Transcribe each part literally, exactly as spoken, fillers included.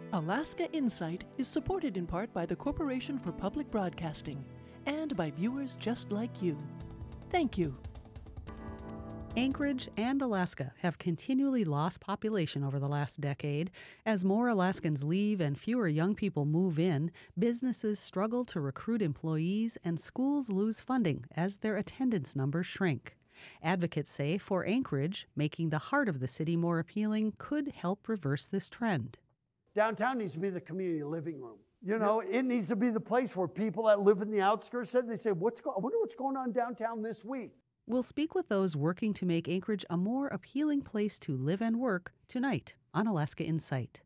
Alaska Insight is supported in part by the Corporation for Public Broadcasting and by viewers just like you. Thank you. Anchorage and Alaska have continually lost population over the last decade. As more Alaskans leave and fewer young people move in, businesses struggle to recruit employees and schools lose funding as their attendance numbers shrink. Advocates say for Anchorage, making the heart of the city more appealing could help reverse this trend. Downtown needs to be the community living room. You know, it needs to be the place where people that live in the outskirts said, they say, what's go- I wonder what's going on downtown this week. We'll speak with those working to make Anchorage a more appealing place to live and work tonight on Alaska Insight.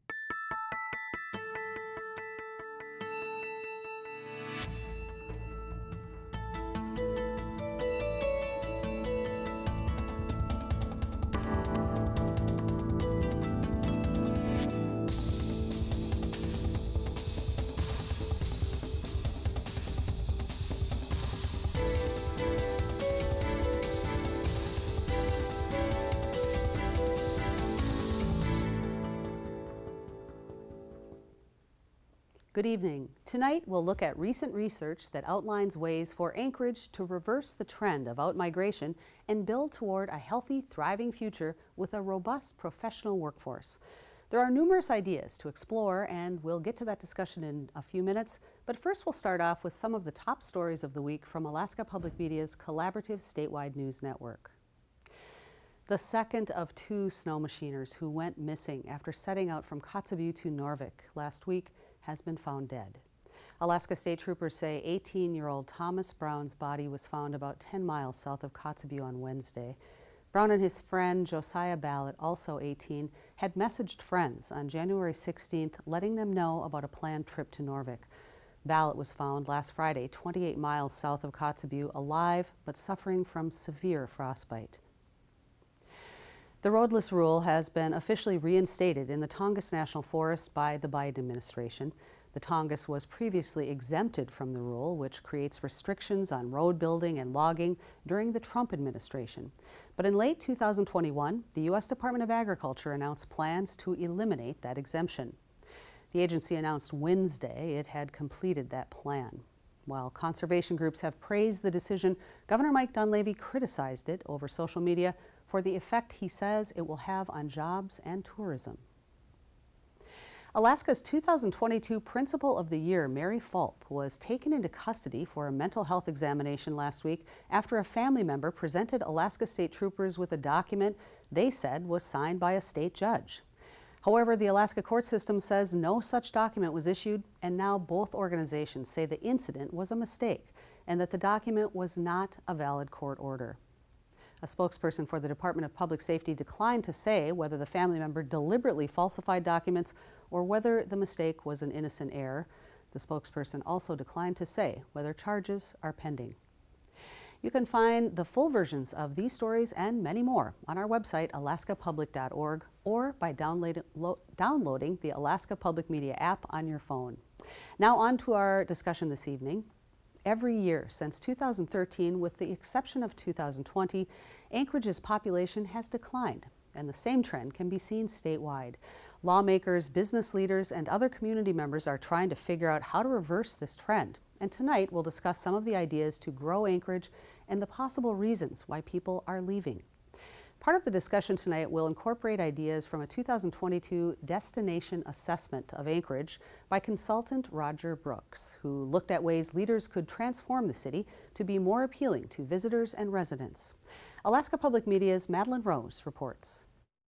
Good evening. Tonight we'll look at recent research that outlines ways for Anchorage to reverse the trend of outmigration and build toward a healthy, thriving future with a robust professional workforce. There are numerous ideas to explore, and we'll get to that discussion in a few minutes. But first we'll start off with some of the top stories of the week from Alaska Public Media's collaborative statewide news network. The second of two snow machiners who went missing after setting out from Kotzebue to Norvik last week has been found dead. Alaska State Troopers say eighteen-year-old Thomas Brown's body was found about ten miles south of Kotzebue on Wednesday. Brown and his friend Josiah Ballett, also eighteen, had messaged friends on January sixteenth letting them know about a planned trip to Norvik. Ballett was found last Friday twenty-eight miles south of Kotzebue, alive but suffering from severe frostbite. The roadless rule has been officially reinstated in the Tongass National Forest by the Biden administration. The Tongass was previously exempted from the rule, which creates restrictions on road building and logging during the Trump administration. But in late two thousand twenty-one, the U S Department of Agriculture announced plans to eliminate that exemption. The agency announced Wednesday it had completed that plan. While conservation groups have praised the decision, Governor Mike Dunleavy criticized it over social media for the effect he says it will have on jobs and tourism. Alaska's two thousand twenty-two Principal of the Year, Mary Fulp, was taken into custody for a mental health examination last week after a family member presented Alaska State Troopers with a document they said was signed by a state judge. However, the Alaska court system says no such document was issued, and now both organizations say the incident was a mistake and that the document was not a valid court order. A spokesperson for the Department of Public Safety declined to say whether the family member deliberately falsified documents or whether the mistake was an innocent error. The spokesperson also declined to say whether charges are pending. You can find the full versions of these stories and many more on our website, alaska public dot org, or by download, lo, downloading the Alaska Public Media app on your phone. Now on to our discussion this evening. Every year since two thousand thirteen, with the exception of two thousand twenty, Anchorage's population has declined, and the same trend can be seen statewide. Lawmakers, business leaders, and other community members are trying to figure out how to reverse this trend. And tonight we'll discuss some of the ideas to grow Anchorage and the possible reasons why people are leaving. Part of the discussion tonight will incorporate ideas from a two thousand twenty-two destination assessment of Anchorage by consultant Roger Brooks, who looked at ways leaders could transform the city to be more appealing to visitors and residents. Alaska Public Media's Madeline Rose reports.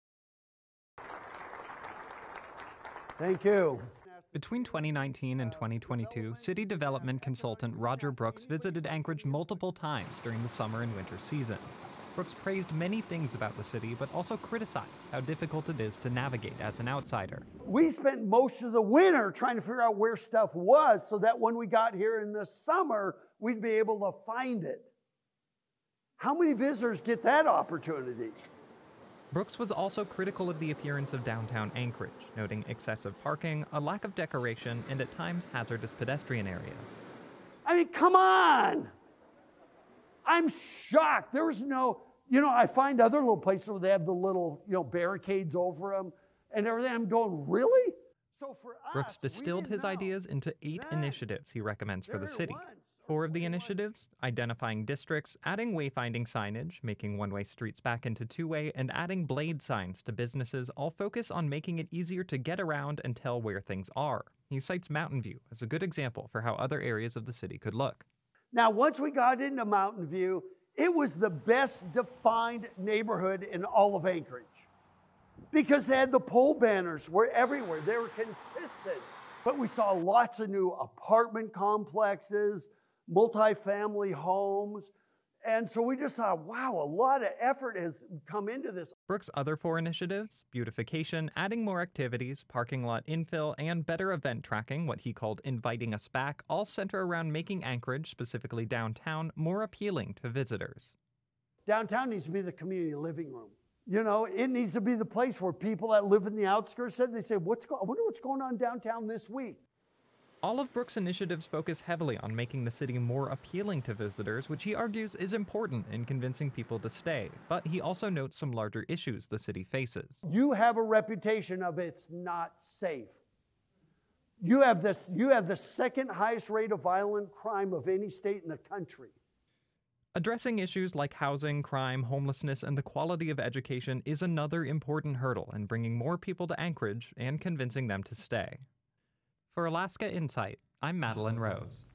Thank you. Between twenty nineteen and twenty twenty-two, city development consultant Roger Brooks visited Anchorage multiple times during the summer and winter seasons. Brooks praised many things about the city, but also criticized how difficult it is to navigate as an outsider. We spent most of the winter trying to figure out where stuff was so that when we got here in the summer, we'd be able to find it. How many visitors get that opportunity? Brooks was also critical of the appearance of downtown Anchorage, noting excessive parking, a lack of decoration, and at times hazardous pedestrian areas. I mean, come on! I'm shocked. There was no, you know, I find other little places where they have the little, you know, barricades over them and everything. I'm going, really? So for us, Brooks distilled his know. ideas into eight None. initiatives he recommends for the There city. was. Four of the initiatives, identifying districts, adding wayfinding signage, making one-way streets back into two-way, and adding blade signs to businesses, all focus on making it easier to get around and tell where things are. He cites Mountain View as a good example for how other areas of the city could look. Now, once we got into Mountain View, it was the best defined neighborhood in all of Anchorage because they had the pole banners were everywhere. They were consistent. But we saw lots of new apartment complexes, multifamily homes. And so we just thought, wow, a lot of effort has come into this. Brooks' other four initiatives, beautification, adding more activities, parking lot infill, and better event tracking, what he called inviting us back, all center around making Anchorage, specifically downtown, more appealing to visitors. Downtown needs to be the community living room. You know, it needs to be the place where people that live in the outskirts said, they say, what's go- I wonder what's going on downtown this week. All of Brooks' initiatives focus heavily on making the city more appealing to visitors, which he argues is important in convincing people to stay. But he also notes some larger issues the city faces. You have a reputation of it's not safe. You have this, you have the second highest rate of violent crime of any state in the country. Addressing issues like housing, crime, homelessness, and the quality of education is another important hurdle in bringing more people to Anchorage and convincing them to stay. For Alaska Insight, I'm Madeline Rose.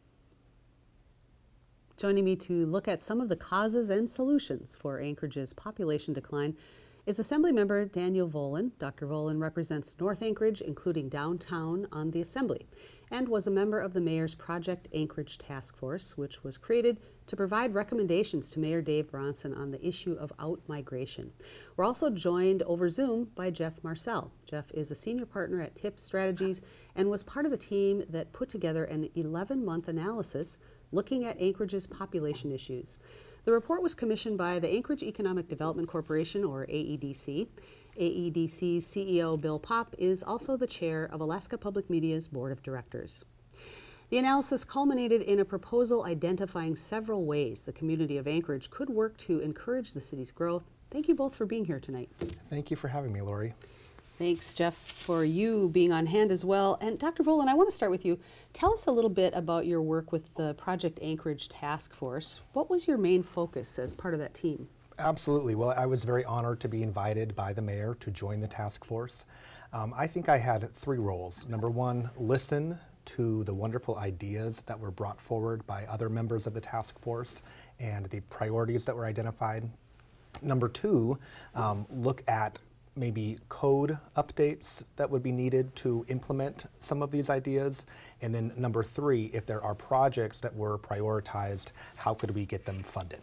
Joining me to look at some of the causes and solutions for Anchorage's population decline is Assemblymember Daniel Volland. Doctor Volland represents North Anchorage, including downtown, on the Assembly, and was a member of the Mayor's Project Anchorage Task Force, which was created to provide recommendations to Mayor Dave Bronson on the issue of outmigration. We're also joined over Zoom by Jeff Marcell. Jeff is a senior partner at T I P Strategies and was part of the team that put together an eleven-month analysis looking at Anchorage's population issues. The report was commissioned by the Anchorage Economic Development Corporation, or A E D C. A E D C's C E O Bill Popp is also the chair of Alaska Public Media's Board of Directors. The analysis culminated in a proposal identifying several ways the community of Anchorage could work to encourage the city's growth. Thank you both for being here tonight. Thank you for having me, Lori. Thanks, Jeff, for you being on hand as well. And Doctor Volland, I want to start with you. Tell us a little bit about your work with the Project Anchorage Task Force. What was your main focus as part of that team? Absolutely. Well, I was very honored to be invited by the mayor to join the task force. Um, I think I had three roles. Number one, listen to the wonderful ideas that were brought forward by other members of the task force and the priorities that were identified. Number two, um, look at maybe code updates that would be needed to implement some of these ideas. And then number three, if there are projects that were prioritized, how could we get them funded?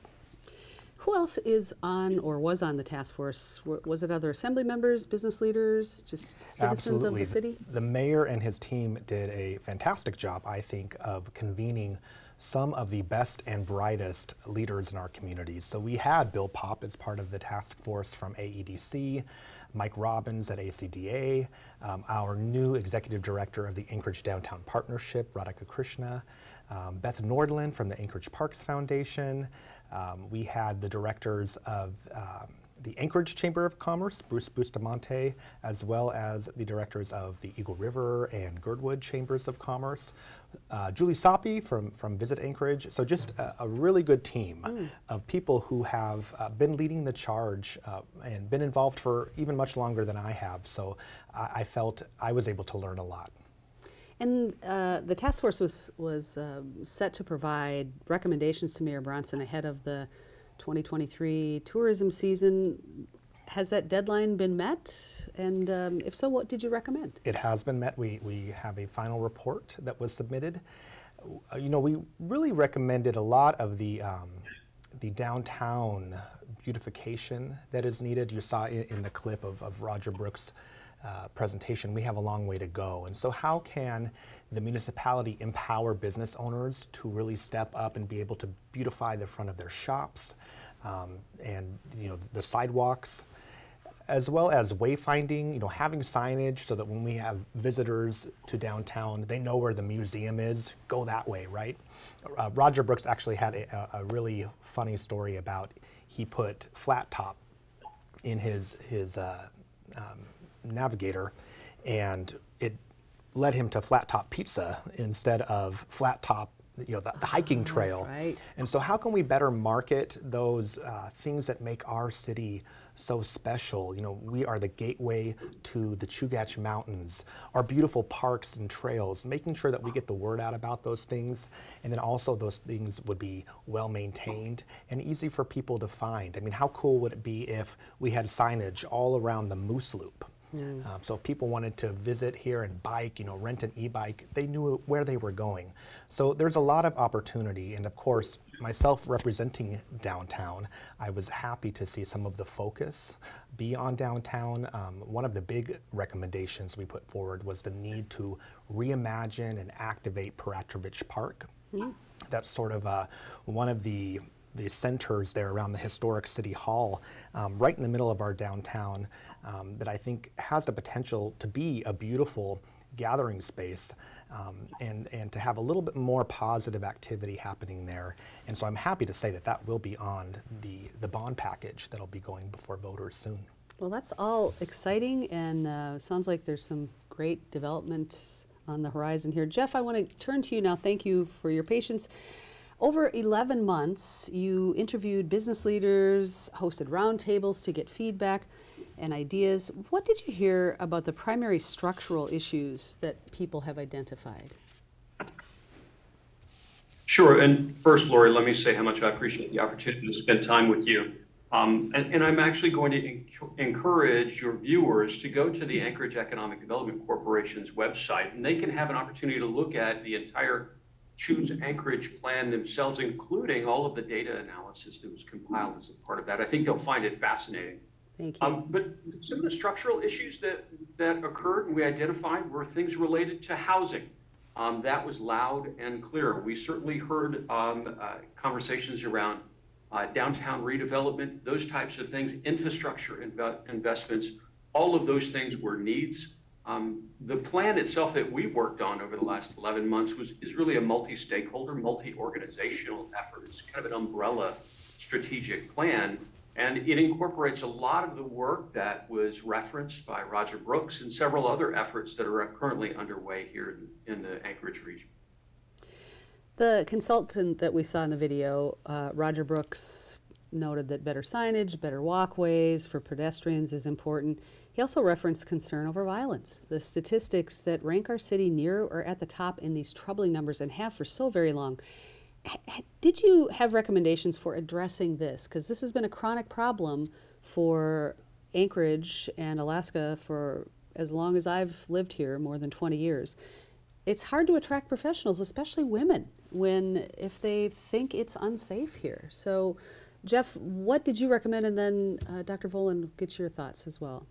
Who else is on or was on the task force? Was it other assembly members, business leaders, just citizens Absolutely. of the city? The mayor and his team did a fantastic job, I think, of convening some of the best and brightest leaders in our communities. So we had Bill Popp as part of the task force from A E D C, Mike Robbins at A C D A, um, our new executive director of the Anchorage Downtown Partnership, Radhika Krishna, um, Beth Nordland from the Anchorage Parks Foundation. Um, we had the directors of um, the Anchorage Chamber of Commerce, Bruce Bustamante, as well as the directors of the Eagle River and Girdwood Chambers of Commerce. Uh, Julie Soppy from, from Visit Anchorage. So just a, a really good team mm. of people who have uh, been leading the charge uh, and been involved for even much longer than I have. So I, I felt I was able to learn a lot. And uh, the task force was, was uh, set to provide recommendations to Mayor Bronson ahead of the twenty twenty-three tourism season. Has that deadline been met? And um, if so, what did you recommend? It has been met. We, we have a final report that was submitted. Uh, you know, we really recommended a lot of the, um, the downtown beautification that is needed. You saw in, in the clip of, of Roger Brooks' uh, presentation, we have a long way to go. And so how can the municipality empower business owners to really step up and be able to beautify the front of their shops um, and, you know, the sidewalks, as well as wayfinding, you know, having signage so that when we have visitors to downtown, they know where the museum is, go that way, right? Uh, Roger Brooks actually had a, a really funny story about he put flat top in his, his uh, um, navigator, and it led him to flat top pizza instead of flat top, you know, the, the hiking trail. Right. And so how can we better market those uh, things that make our city so special? You know, we are the gateway to the Chugach Mountains, our beautiful parks and trails, making sure that we get the word out about those things, and then also those things would be well maintained and easy for people to find. I mean, how cool would it be if we had signage all around the Moose Loop? Mm. Um, so if people wanted to visit here and bike, you know, rent an e-bike, they knew where they were going. So there's a lot of opportunity, and of course, myself representing downtown, I was happy to see some of the focus be on downtown. Um, one of the big recommendations we put forward was the need to reimagine and activate Peratrovich Park. Mm. That's sort of uh, one of the the centers there around the historic City Hall, um, right in the middle of our downtown, um, that I think has the potential to be a beautiful gathering space, um, and, and to have a little bit more positive activity happening there. And so I'm happy to say that that will be on the, the bond package that'll be going before voters soon. Well, that's all exciting, and uh, sounds like there's some great development on the horizon here. Jeff, I want to turn to you now. Thank you for your patience. Over eleven months, you interviewed business leaders, hosted roundtables to get feedback and ideas. What did you hear about the primary structural issues that people have identified? Sure, and first, Lori, let me say how much I appreciate the opportunity to spend time with you. Um, and, and I'm actually going to enc- encourage your viewers to go to the Anchorage Economic Development Corporation's website, and they can have an opportunity to look at the entire Choose Anchorage plan themselves, including all of the data analysis that was compiled as a part of that. I think they'll find it fascinating. Thank you. Um, but some of the structural issues that, that occurred and we identified were things related to housing. Um, that was loud and clear. We certainly heard um, uh, conversations around uh, downtown redevelopment, those types of things, infrastructure inv- investments, all of those things were needs. Um, the plan itself that we worked on over the last eleven months was is really a multi-stakeholder, multi-organizational effort. It's kind of an umbrella strategic plan, and it incorporates a lot of the work that was referenced by Roger Brooks and several other efforts that are currently underway here in, in the Anchorage region. The consultant that we saw in the video, uh, Roger Brooks, noted that better signage, better walkways for pedestrians is important. He also referenced concern over violence. The statistics that rank our city near or at the top in these troubling numbers and have for so very long. H- did you have recommendations for addressing this? Because this has been a chronic problem for Anchorage and Alaska for as long as I've lived here, more than twenty years. It's hard to attract professionals, especially women, when if they think it's unsafe here. So, Jeff, what did you recommend? And then uh, Doctor Volland, get your thoughts as well.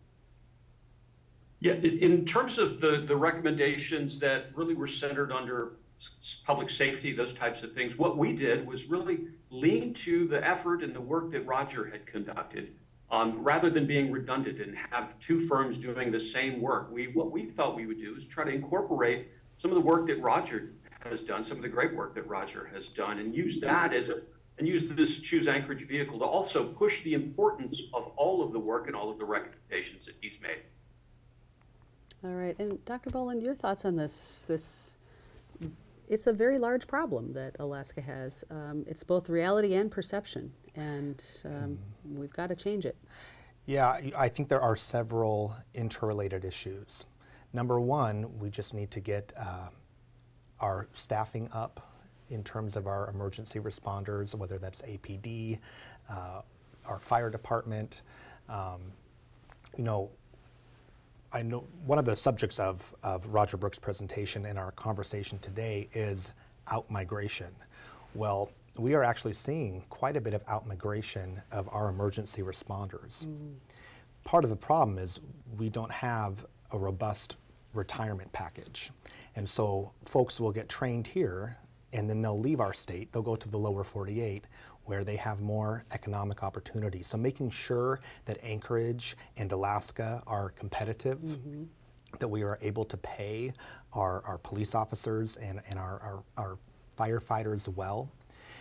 Yeah, in terms of the, the recommendations that really were centered under public safety, those types of things, what we did was really lean to the effort and the work that Roger had conducted, um, rather than being redundant and have two firms doing the same work. We what we thought we would do is try to incorporate some of the work that Roger has done, some of the great work that Roger has done, and use that as a and use this Choose Anchorage vehicle to also push the importance of all of the work and all of the recommendations that he's made. All right, and Doctor Volland, your thoughts on this? This, it's a very large problem that Alaska has. Um, it's both reality and perception, and um, mm. we've got to change it. Yeah, I think there are several interrelated issues. Number one, we just need to get uh, our staffing up in terms of our emergency responders, whether that's A P D, uh, our fire department. Um, you know, I know one of the subjects of, of Roger Brooks' presentation and our conversation today is outmigration. Well, we are actually seeing quite a bit of outmigration of our emergency responders. Mm. Part of the problem is we don't have a robust retirement package. And so folks will get trained here and then they'll leave our state, they'll go to the lower forty-eight where they have more economic opportunity. So making sure that Anchorage and Alaska are competitive, mm-hmm. that we are able to pay our, our police officers and, and our, our, our firefighters well.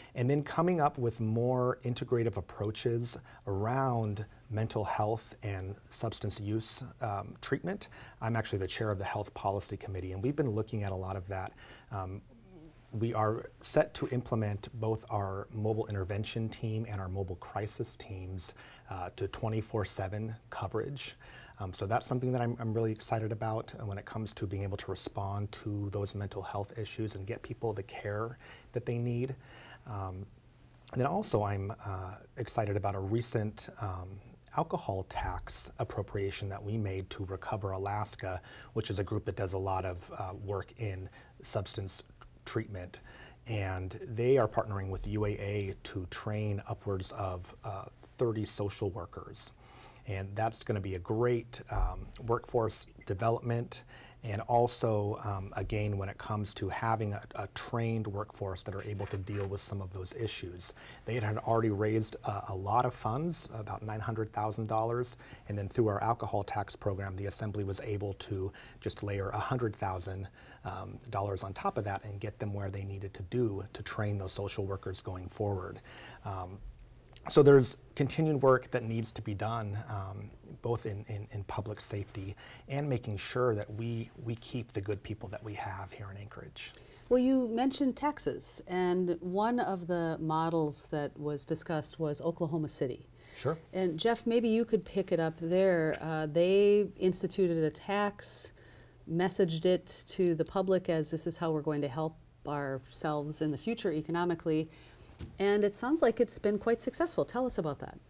and then coming up with more integrative approaches around mental health and substance use um, treatment. I'm actually the chair of the Health Policy Committee, and we've been looking at a lot of that. Um, we are set to implement both our mobile intervention team and our mobile crisis teams uh, to twenty-four seven coverage. Um, so that's something that I'm, I'm really excited about when it comes to being able to respond to those mental health issues and get people the care that they need. Um, and then also I'm uh, excited about a recent um, alcohol tax appropriation that we made to Recover Alaska, which is a group that does a lot of uh, work in substance treatment. And they are partnering with U A A to train upwards of uh, thirty social workers. And that's going to be a great um, workforce development, and also, um, again, when it comes to having a, a trained workforce that are able to deal with some of those issues. They had already raised a, a lot of funds, about nine hundred thousand dollars, and then through our alcohol tax program, the Assembly was able to just layer one hundred thousand dollars um, on top of that and get them where they needed to do to train those social workers going forward. Um, So there's continued work that needs to be done, um, both in, in, in public safety and making sure that we, we keep the good people that we have here in Anchorage. Well, you mentioned Texas, and one of the models that was discussed was Oklahoma City. Sure. And Jeff, maybe you could pick it up there. Uh, they instituted a tax, messaged it to the public as this is how we're going to help ourselves in the future economically. And it sounds like it's been quite successful. Tell us about that.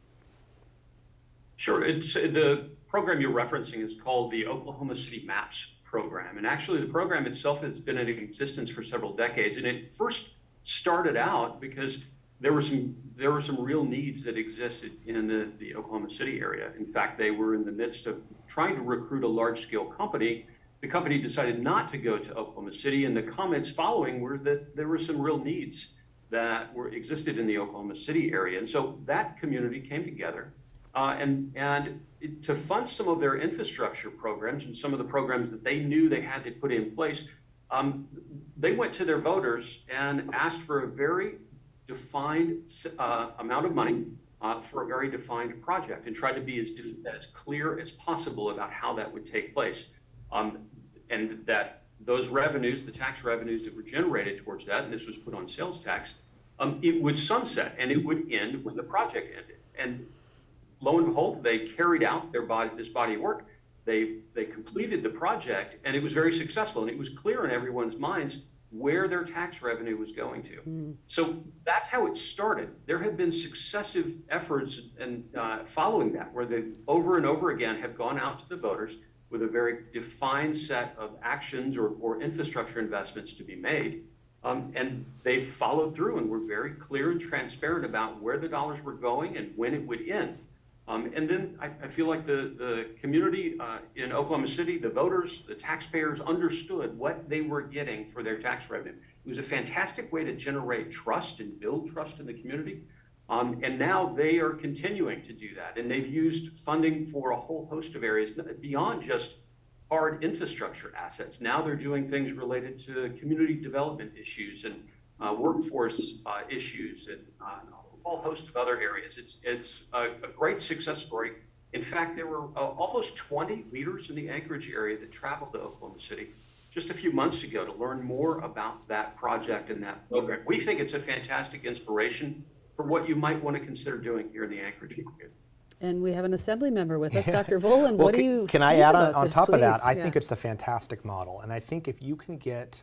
Sure. It's, the program you're referencing is called the Oklahoma City MAPS program. And actually, the program itself has been in existence for several decades. And it first started out because there were some there were some real needs that existed in the, the Oklahoma City area. In fact, they were in the midst of trying to recruit a large-scale company. The company decided not to go to Oklahoma City, and the comments following were that there were some real needs that were existed in the Oklahoma City area. And so that community came together uh, and, and it, to fund some of their infrastructure programs and some of the programs that they knew they had to put in place, um, they went to their voters and asked for a very defined uh, amount of money uh, for a very defined project, and tried to be as, as clear as possible about how that would take place. Um, and that those revenues, the tax revenues that were generated towards that, and this was put on sales tax, um, it would sunset and it would end when the project ended. And lo and behold, they carried out their body, this body of work. They, they completed the project, and it was very successful. And it was clear in everyone's minds where their tax revenue was going to. Mm. So that's how it started. There have been successive efforts and uh, following that, where they over and over again have gone out to the voters with a very defined set of actions or, or infrastructure investments to be made. Um, and they followed through and were very clear and transparent about where the dollars were going and when it would end. Um, and then I, I feel like the, the community uh, in Oklahoma City, the voters, the taxpayers understood what they were getting for their tax revenue. It was a fantastic way to generate trust and build trust in the community. Um, and now they are continuing to do that. And they've used funding for a whole host of areas beyond just hard infrastructure assets. Now they're doing things related to community development issues and uh, workforce uh, issues and uh, a whole host of other areas. It's, it's a, a great success story. In fact, there were uh, almost twenty leaders in the Anchorage area that traveled to Oklahoma City just a few months ago to learn more about that project and that program. We think it's a fantastic inspiration for what you might want to consider doing here in the Anchorage area. And we have an Assembly member with us, Doctor Volland. Well, what can, do you Can I think add on, about on this, top please? of that, I yeah. think it's a fantastic model. And I think if you can get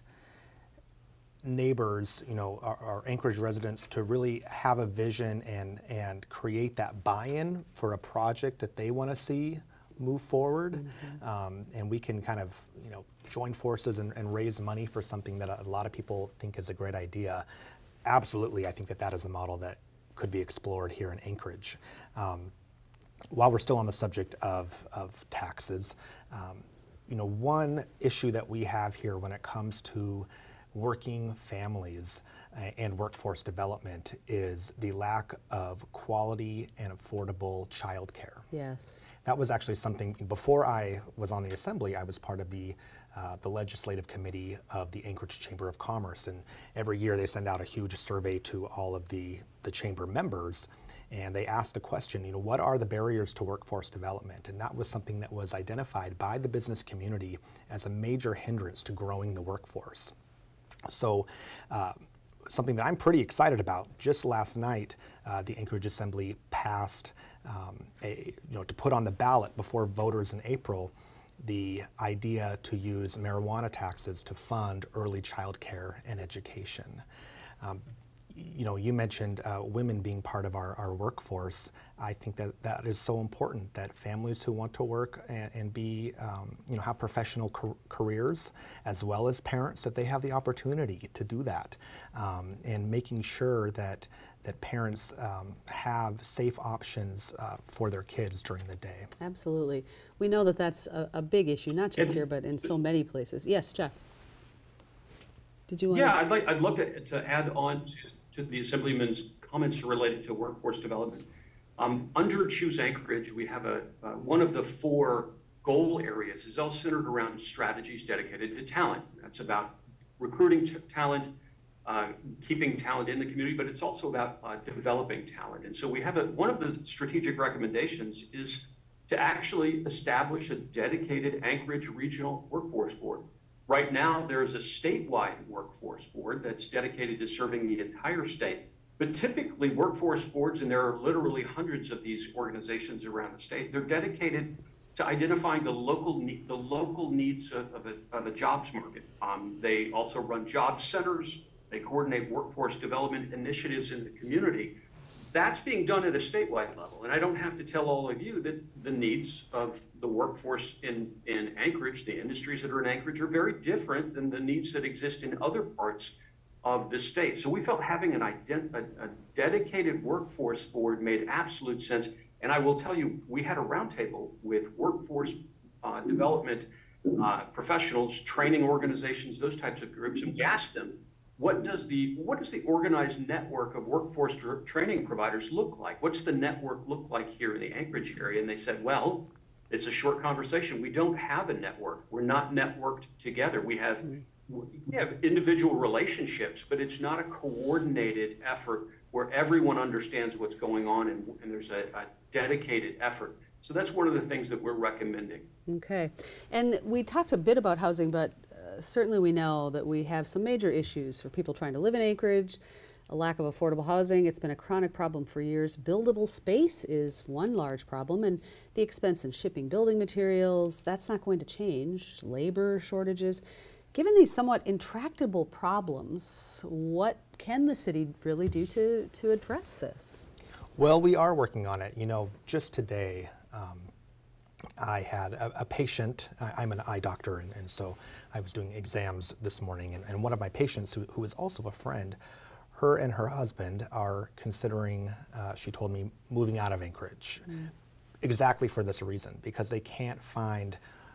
neighbors, you know, our, our Anchorage residents to really have a vision and, and create that buy-in for a project that they want to see move forward, mm-hmm. um, and we can kind of, you know, join forces and, and raise money for something that a lot of people think is a great idea. Absolutely, I think that that is a model that could be explored here in Anchorage. Um, while we're still on the subject of, of taxes, um, you know, one issue that we have here when it comes to working families uh, and workforce development is the lack of quality and affordable childcare. Yes. That was actually something, before I was on the Assembly, I was part of the Uh, the legislative committee of the Anchorage Chamber of Commerce, and every year they send out a huge survey to all of the, the chamber members, and they ask the question, you know, what are the barriers to workforce development? And that was something that was identified by the business community as a major hindrance to growing the workforce. So uh, something that I'm pretty excited about, just last night, uh, the Anchorage Assembly passed um, a, you know, to put on the ballot before voters in April, the idea to use marijuana taxes to fund early child care and education. Um, you know, you mentioned uh, women being part of our, our workforce. I think that that is so important, that families who want to work and, and be, um, you know, have professional car careers, as well as parents, that they have the opportunity to do that, um, and making sure that that parents um, have safe options uh, for their kids during the day. Absolutely. We know that that's a, a big issue, not just And here, but in so many places. Yes, Jeff. Did you want Yeah, to? I'd like, I'd love to, to add on to, to the Assemblyman's comments related to workforce development. Um, under Choose Anchorage, we have a, uh, one of the four goal areas is all centered around strategies dedicated to talent. That's about recruiting t talent, Uh, keeping talent in the community, but it's also about uh, developing talent. And so we have a, one of the strategic recommendations is to actually establish a dedicated Anchorage Regional Workforce Board. Right now, there is a statewide workforce board that's dedicated to serving the entire state. But typically, workforce boards, and there are literally hundreds of these organizations around the state, they're dedicated to identifying the local need, the local needs of, of, a, of a jobs market. Um, they also run job centers. They coordinate workforce development initiatives in the community. That's being done at a statewide level. And I don't have to tell all of you that the needs of the workforce in, in Anchorage, the industries that are in Anchorage, are very different than the needs that exist in other parts of the state. So we felt having an ident a, a dedicated workforce board made absolute sense. And I will tell you, we had a roundtable with workforce uh, development uh, professionals, training organizations, those types of groups, and we asked them, What does the what does the organized network of workforce training providers look like? What's the network look like here in the Anchorage area? And they said, well, it's a short conversation. We don't have a network. We're not networked together. We have we have individual relationships, but it's not a coordinated effort where everyone understands what's going on and, and there's a, a dedicated effort. So that's one of the things that we're recommending. Okay. And we talked a bit about housing, but certainly we know that we have some major issues for people trying to live in Anchorage, a lack of affordable housing. It's been a chronic problem for years. Buildable space is one large problem, and the expense in shipping building materials, that's not going to change. Labor shortages. Given these somewhat intractable problems, what can the city really do to, to address this? Well, we are working on it. You know, just today, um, I had a, a patient, I, I'm an eye doctor, and, and so I was doing exams this morning, and, and one of my patients, who, who is also a friend, her and her husband are considering, uh, she told me, moving out of Anchorage, mm. exactly for this reason, because they can't find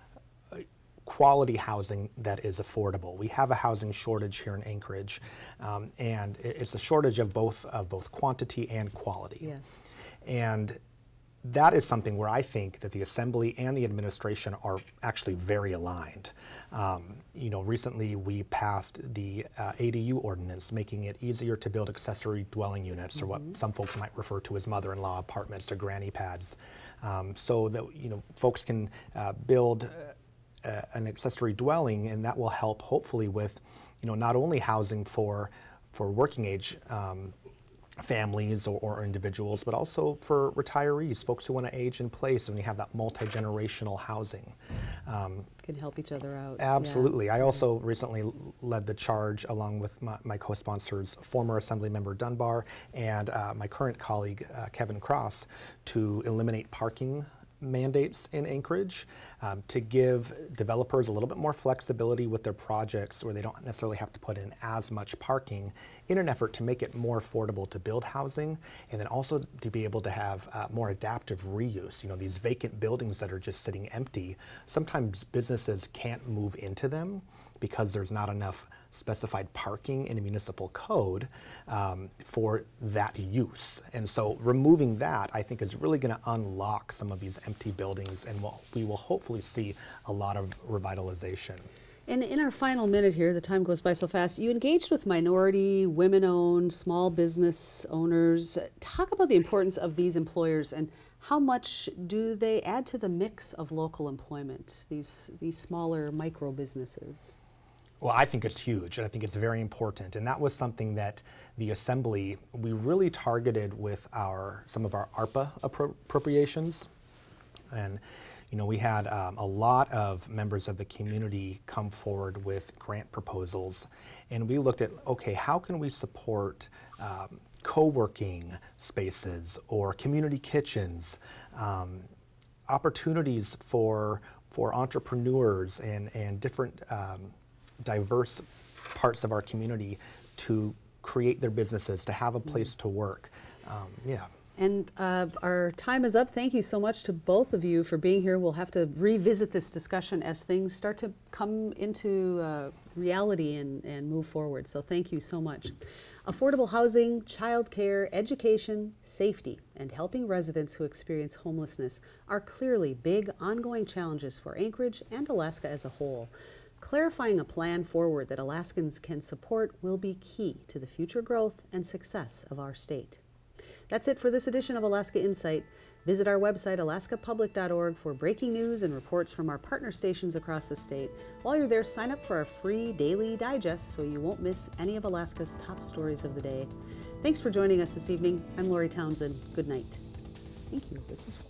quality housing that is affordable. We have a housing shortage here in Anchorage, um, and it's a shortage of both, of both quantity and quality. Yes. And that is something where I think that the Assembly and the administration are actually very aligned. Um, you know, recently we passed the uh, A D U ordinance, making it easier to build accessory dwelling units, mm-hmm. or what some folks might refer to as mother-in-law apartments or granny pads, um, so that, you know, folks can uh, build uh, an accessory dwelling, and that will help hopefully with, you know, not only housing for for working age um, families or, or individuals, but also for retirees, folks who want to age in place, and we have that multi-generational housing. Um, Can help each other out. Absolutely. Yeah. I also recently led the charge, along with my, my co-sponsors, former Assemblymember Dunbar and uh, my current colleague, uh, Kevin Cross, to eliminate parking mandates in Anchorage. um, to give developers a little bit more flexibility with their projects where they don't necessarily have to put in as much parking in an effort to make it more affordable to build housing, and then also to be able to have uh, more adaptive reuse. You know, these vacant buildings that are just sitting empty, sometimes businesses can't move into them because there's not enough specified parking in a municipal code um, for that use. And so removing that, I think, is really going to unlock some of these empty buildings, and we'll, we will hopefully see a lot of revitalization. And in our final minute here, the time goes by so fast, you engaged with minority, women-owned, small business owners. Talk about the importance of these employers and how much do they add to the mix of local employment, these, these smaller micro businesses? Well, I think it's huge, and I think it's very important, and that was something that the Assembly, we really targeted with our some of our ARPA appro appropriations. And you know, we had um, a lot of members of the community come forward with grant proposals, and we looked at, okay, how can we support um, co-working spaces or community kitchens, um, opportunities for for entrepreneurs and, and different um, diverse parts of our community to create their businesses, to have a place to work. Um, yeah. And uh, our time is up. Thank you so much to both of you for being here. We'll have to revisit this discussion as things start to come into uh, reality and, and move forward. So thank you so much. Affordable housing, childcare, education, safety, and helping residents who experience homelessness are clearly big ongoing challenges for Anchorage and Alaska as a whole. Clarifying a plan forward that Alaskans can support will be key to the future growth and success of our state. That's it for this edition of Alaska Insight. Visit our website, alaska public dot org, for breaking news and reports from our partner stations across the state. While you're there, sign up for our free daily digest so you won't miss any of Alaska's top stories of the day. Thanks for joining us this evening. I'm Lori Townsend. Good night. Thank you. This is